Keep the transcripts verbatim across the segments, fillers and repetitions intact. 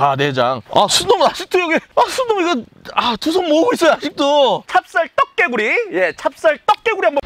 아, 내장. 아, 순놈은 아직도 여기, 아, 순놈 이거, 아, 두 손 모으고 있어요, 아직도. 찹쌀 떡개구리. 예, 찹쌀 떡개구리 한번.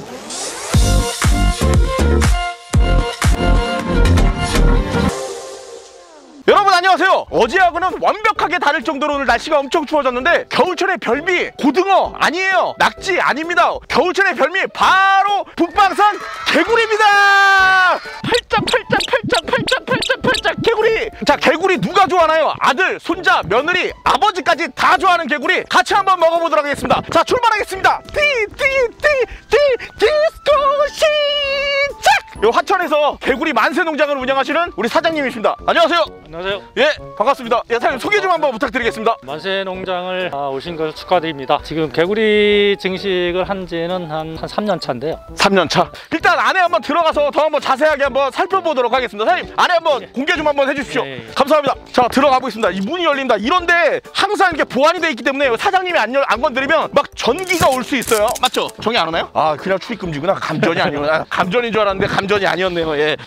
여러분 안녕하세요. 어제하고는 완벽하게 다를 정도로 오늘 날씨가 엄청 추워졌는데 겨울철의 별미 고등어 아니에요. 낙지 아닙니다. 겨울철의 별미 바로 북방산 개구리입니다. 팔짝 팔짝 팔짝 팔짝 팔짝 팔짝 개구리. 자, 개구리 누가 좋아하나요? 아들, 손자, 며느리, 아버지까지 다 좋아하는 개구리 같이 한번 먹어보도록 하겠습니다. 자, 출발하겠습니다. 띠띠띠띠 디스코 시작! 요 하천에서 개구리 만세 농장을 운영하시는 우리 사장님이십니다. 안녕하세요. 안녕하세요. 예, 반갑습니다. 예, 사장님 소개 좀 한번 부탁드리겠습니다. 만세 농장을 오신 것을 축하드립니다. 지금 개구리 증식을 한 지는 한, 한 삼 년 차인데요. 삼 년 차. 일단 안에 한번 들어가서 더 한번 자세하게 한번 살펴보도록 하겠습니다. 사장님, 안에 한번 예. 공개 좀 한번 해주십시오. 예, 예. 감사합니다. 자, 들어가 보겠습니다. 이 문이 열립니다. 이런데 항상 이렇게 보안이 돼 있기 때문에 사장님이 안, 열, 안 건드리면 막 전기가 올 수 있어요. 맞죠? 정리 안 오나요? 아, 그냥 출입금지구나. 감전이 아니구나. 감전인 줄 알았는데 감전이 아니었네요. 예.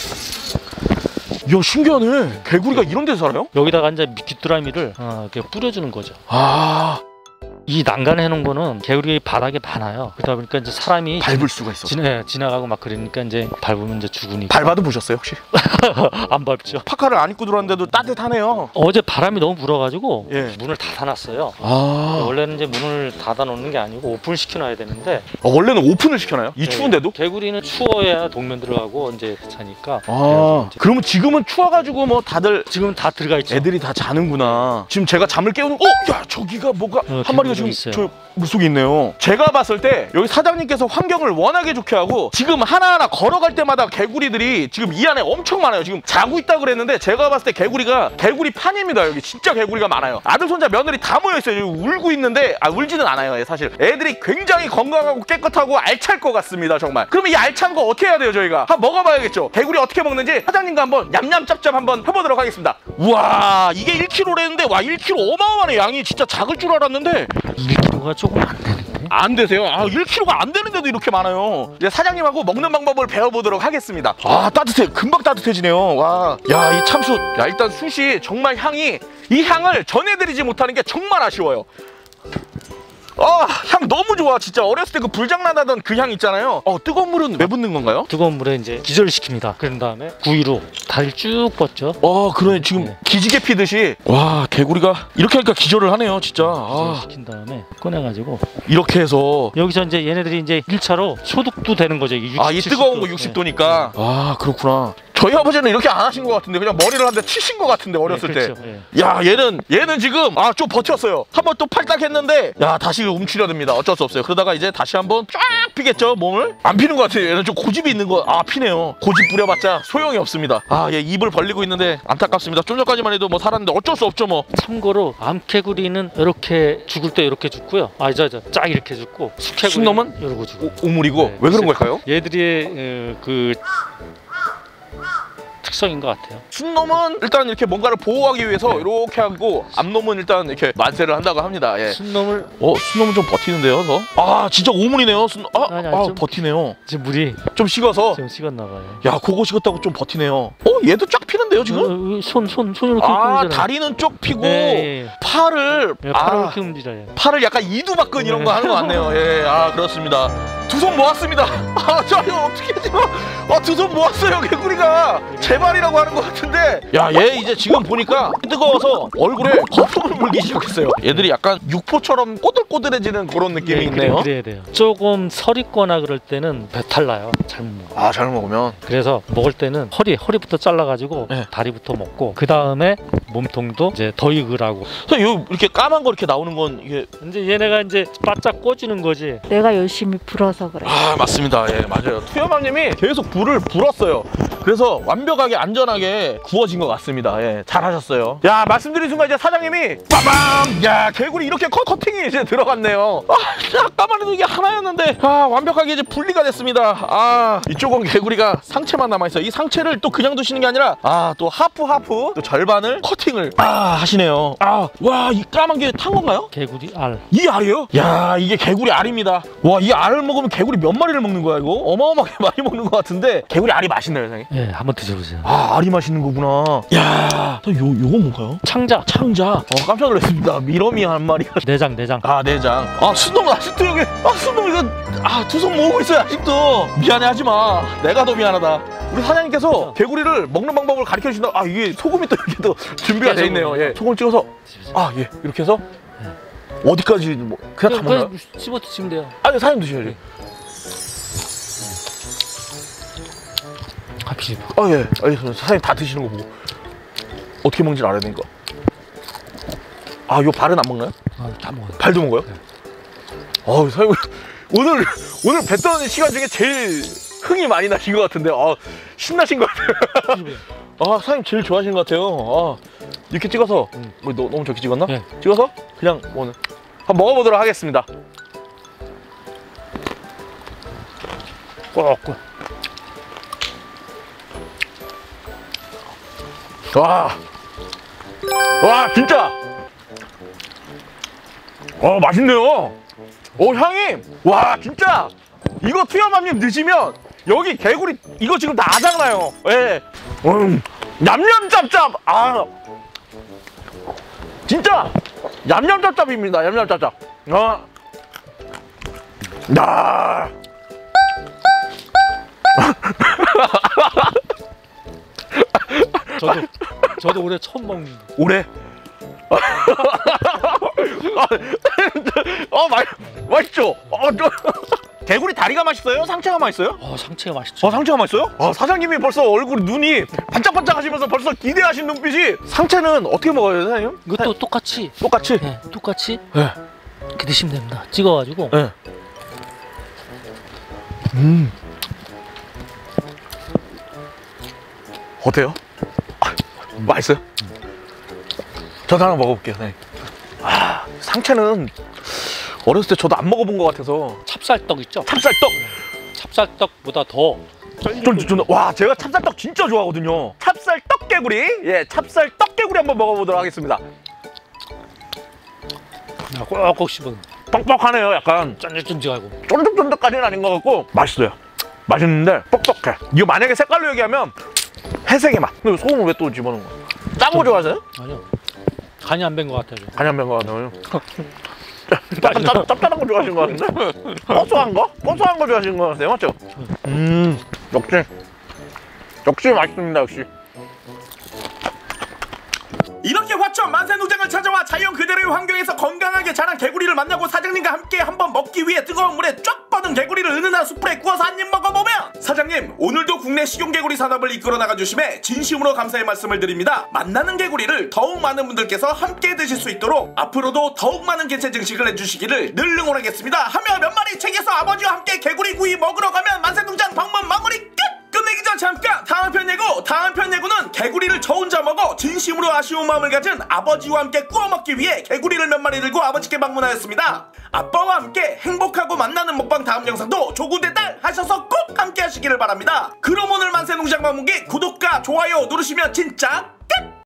이야, 신기하네. 개구리가 이런 데서 살아요? 여기다가 이제 귀뚜라미를 어, 이렇게 뿌려주는 거죠. 아, 이 난간 해놓은 거는 개구리 바닥에 많아요. 그러다 보니까 이제 사람이 밟을 수가 있어. 지나, 지나가고 막 그러니까 이제 밟으면 이제 죽으니까. 밟아도 보셨어요 혹시? 안 밟죠. 파카를 안 입고 들어왔는데도 따뜻하네요. 어제 바람이 너무 불어가지고 예. 문을 닫아놨어요. 아, 원래는 이제 문을 닫아놓는 게 아니고 오픈을 시켜놔야 되는데. 어, 원래는 오픈을 시켜놔요? 이 네. 추운데도? 개구리는 추워야 동면 들어가고 이제 자니까. 아, 이제 그러면 지금은 추워가지고 뭐 다들 지금 다 들어가 있죠. 애들이 다 자는구나. 지금 제가 잠을 깨우는, 어? 야, 저기가 뭐가 어, 한 마리가 지금 있어요. 저 물속에 있네요. 제가 봤을 때 여기 사장님께서 환경을 워낙에 좋게 하고 지금 하나하나 걸어갈 때마다 개구리들이 지금 이 안에 엄청 많아요. 지금 자고 있다고 그랬는데 제가 봤을 때 개구리가 개구리 판입니다. 여기 진짜 개구리가 많아요. 아들, 손자, 며느리 다 모여있어요. 여기 울고 있는데, 아, 울지는 않아요. 사실 애들이 굉장히 건강하고 깨끗하고 알찰 것 같습니다. 정말. 그러면 이 알찬 거 어떻게 해야 돼요? 저희가 한번 먹어봐야겠죠. 개구리 어떻게 먹는지 사장님과 한번 얌얌짭짭 한번 해보도록 하겠습니다. 우와, 이게 일 킬로그램라는데 와, 일 킬로그램 어마어마하네. 양이 진짜 작을 줄 알았는데 일 킬로그램가 조금 안 되는데. 안 되세요? 아, 일 킬로그램가 안 되는데도 이렇게 많아요. 이제 사장님하고 먹는 방법을 배워보도록 하겠습니다. 아, 따뜻해. 금방 따뜻해지네요. 와, 야, 이 참숯. 야, 일단 숯이 정말 향이, 이 향을 전해드리지 못하는 게 정말 아쉬워요. 아, 향 너무 좋아. 진짜 어렸을 때 그 불장난하던 그 향 있잖아요. 어, 뜨거운 물은 왜 붓는 건가요? 뜨거운 물에 이제 기절을 시킵니다. 그런 다음에 구이로 다리를 쭉 뻗죠. 어, 그러네. 지금 네. 기지개 피듯이. 와, 개구리가 이렇게 하니까 기절을 하네요, 진짜. 아, 시킨 다음에 꺼내가지고 이렇게 해서 여기서 이제 얘네들이 이제 일 차로 소독도 되는 거죠. 육십, 아, 이 뜨거운 거 육십 도니까. 네. 아, 그렇구나. 저희 아버지는 이렇게 안 하신 것 같은데 그냥 머리를 한 대 치신 것 같은데 어렸을 네, 그렇죠. 때. 네. 야, 얘는 얘는 지금 아, 좀 버텼어요. 한번 또 팔딱 했는데 야, 다시 움츠려듭니다. 어쩔 수 없어요. 그러다가 이제 다시 한번 쫙 피겠죠, 몸을. 안 피는 것 같아요. 얘는 좀 고집이 있는 거. 아, 피네요. 고집 부려봤자 소용이 없습니다. 아, 얘 입을 벌리고 있는데 안타깝습니다. 좀 전까지만 해도 뭐 살았는데 어쩔 수 없죠 뭐. 참고로 암개구리는 이렇게 죽을 때 이렇게 죽고요. 아, 저 저 쫙 이렇게 죽고 순놈은 이러고 죽고. 오, 오물이고. 네. 왜 그런 걸까요? 얘들의 어, 그 특성인 것 같아요. 순놈은 일단 이렇게 뭔가를 보호하기 위해서 네. 이렇게 하고 암놈은 일단 이렇게 만세를 한다고 합니다. 예. 순놈을 어, 순놈은 좀 버티는데요, 더. 아, 진짜 오물이네요. 순 아, 아니, 아니, 아 좀, 버티네요. 지금 물이 좀 식어서. 좀 식었나 봐요. 야, 그거 식었다고 좀 버티네요. 어, 얘도 쫙 피는데요, 지금? 손, 손, 손 이렇게. 아, 다리는 쭉 피고 네, 예. 팔을 예, 팔을 아, 이렇게 움직여요. 팔을 약간 이두박근 이런 거 하는 거 같네요. 예, 아, 그렇습니다. 두 손 모았습니다. 아, 저 이거 어떻게 하지? 아, 두 손 모았어요, 개구리가. 제발이라고 하는 것 같은데. 야, 얘 이제 지금 보니까 뜨거워서 얼굴에 거품을 물기 시작했어요. 얘들이 약간 육포처럼 꼬들꼬들해지는 그런 느낌이 네, 있네요. 그래, 그래야 돼요. 조금 설 있거나 그럴 때는 배탈 나요. 잘못 먹으면. 아, 잘못 먹으면. 그래서 먹을 때는 허리, 허리부터 잘라가지고 네. 다리부터 먹고 그 다음에 몸통도 이제 더 익으라고. 선생님, 이렇게 까만 거 이렇게 나오는 건 이게 이제 얘네가 이제 바짝 꽂주는 거지. 내가 열심히 불어서 그래. 아, 맞습니다. 예, 맞아요. 투여맘님이 계속 불을 불었어요. 그래서 완벽하게 안전하게 구워진 것 같습니다. 예, 잘하셨어요. 야, 말씀드린 순간 이제 사장님이 빠밤! 야, 개구리 이렇게 커, 커팅이 이제 들어갔네요. 아, 아까만 해도 이게 하나였는데 아, 완벽하게 이제 분리가 됐습니다. 아, 이쪽은 개구리가 상체만 남아있어요. 이 상체를 또 그냥 두시는 게 아니라 아, 또 하프 하프 또 절반을 커팅을 아, 하시네요. 아, 와, 이 까만 게 탄 건가요? 개구리 알. 이 알이요? 야, 이게 개구리 알입니다. 와, 이 알을 먹으면 개구리 몇 마리를 먹는 거야 이거? 어마어마하게 많이 먹는 것 같은데 개구리 알이 맛있나요, 선생님? 예, 한번 드셔보세요. 아, 알이 맛있는 거구나. 야, 요 요건 뭔가요? 창자. 창자. 어, 깜짝 놀랐습니다. 미러미 한 마리가. 내장 내장. 아, 내장. 아, 순놈 아직도 여기. 아, 순놈 이거. 아, 두 손 모으고 있어요 아직도. 미안해 하지 마. 내가 더 미안하다. 우리 사장님께서 개구리를 먹는 방법을 가르쳐 주신다. 아, 이게 소금이 또 이렇게 또 준비가 돼 있네요. 예. 소금을 찍어서. 아, 예. 이렇게 해서 어디까지 뭐 그냥 다 먹나요? 씹어 드시면 돼요. 아니, 사장님 드셔야지. 같이. 아, 예. 알겠습니다. 사장님 다 드시는 거 보고 어떻게 먹는지 알아야 되니까. 아, 요 발은 안 먹나요? 아, 다 먹어요. 발도 먹어요? 네. 아, 사장님 오늘 오늘 뵀던 시간 중에 제일 흥이 많이 나신 것 같은데, 아, 신나신 것 같아요. 아, 사장님 제일 좋아하시는 것 같아요. 아, 이렇게 찍어서 음. 뭐, 너, 너무 적게 찍었나? 네. 찍어서 그냥 오늘 한번 먹어보도록 하겠습니다. 꼭. 와, 와, 진짜. 어, 맛있네요. 오, 향이. 와, 진짜. 이거 투여맘님 드시면 여기 개구리 이거 지금 다 아작나요. 예. 음, 냠냠짭짭. 아, 진짜 냠냠짭짭입니다. 냠냠짭짭. 아, 야. 저도 저도 올해 처음 먹는. 올해. 어, 맛 맛있죠. 어, 저, 개구리 다리가 맛있어요? 상체가 맛있어요? 어, 상체가 맛있죠. 어, 상체가 맛있어요? 아, 사장님이 벌써 얼굴 눈이 반짝반짝하시면서 벌써 기대하신 눈빛이. 상체는 어떻게 먹어요, 사장님? 이것도 똑같이. 똑같이. 네, 똑같이 네. 이렇게 드시면 됩니다. 찍어가지고. 네. 음. 어때요? 아, 맛있어요? 저도 하나 먹어볼게요. 네. 아, 상체는 어렸을 때 저도 안 먹어본 것 같아서. 찹쌀떡 있죠? 찹쌀떡. 찹쌀떡보다 더. 좀, 좀, 와, 제가 찹쌀떡 진짜 좋아하거든요. 찹쌀떡 개구리. 예, 찹쌀떡 개구리 한번 먹어보도록 하겠습니다. 꼭꼭 씹어. 뻑뻑하네요. 약간 쫀득쫀득하고. 쫀득쫀득까지는 아닌 것 같고 맛있어요. 맛있는데 뻑뻑해. 이거 만약에 색깔로 얘기하면 회색의 맛. 근데 소금을 왜 또 집어넣은 거야? 짠 거 좋아하세요? 아니요. 간이 안 밴 것 같아요. 간이 안 밴 거 같아요. 약간 짭, 짭짤한 거 좋아하시는 거 같은데? 고소한 거? 고소한 거 좋아하시는 거 같아요. 맞죠? 음, 역시 역시 맛있습니다. 역시. 이렇게 화천 만세농장을 찾아와 자연 그대로의 환경에서 건강하게 자란 개구리를 만나고 사장님과 함께 한번 먹기 위해 뜨거운 물에 쫙 뻗은 개구리를 은은한 숯불에 구워서 한 입 먹어보면, 사장님 오늘도 국내 식용개구리 산업을 이끌어 나가주심에 진심으로 감사의 말씀을 드립니다. 만나는 개구리를 더욱 많은 분들께서 함께 드실 수 있도록 앞으로도 더욱 많은 개체 증식을 해주시기를 늘 응원하겠습니다 하며 몇 마리 챙겨서 아버지와 함께 개구리 구이 먹으러 가면 만세농장 방문 마무리 끝! 끝내기 전 잠깐 다음 편 예고. 다음 편 예고는 개구리를 저 혼자 먹어 진심으로 아쉬운 마음을 가진 아버지와 함께 구워 먹기 위해 개구리를 몇 마리 들고 아버지께 방문하였습니다. 아빠와 함께 행복하고 만나는 먹방 다음 영상도 조구대딸 하셔서 꼭 함께 하시기를 바랍니다. 그럼 오늘 만세농장 방문기 구독과 좋아요 누르시면 진짜 끝!